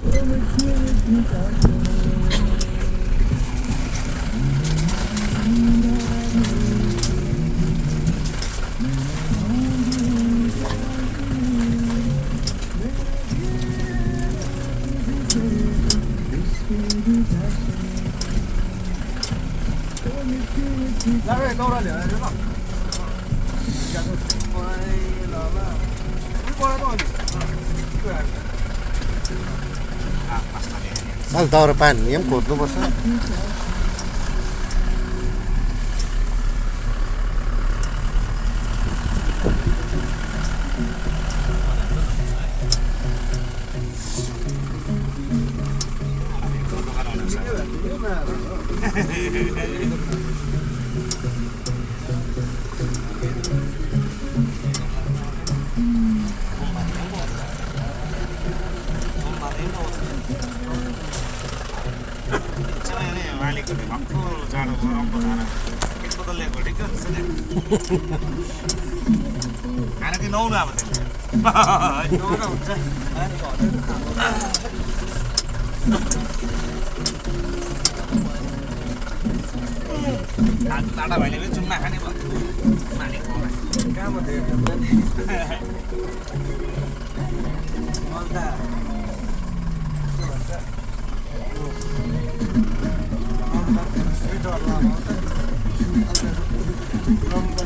来这高了点，知道？家都过来了，没过来多少年？对啊。 अलि दाउरा पानी नि पनि खोज्नुपर्छ खाना चाहिँ नौलो अब नौलो हुन्छ लाडा भाइले पनि चुम्मा खाने भयो माने कहाँमा थियो अन्त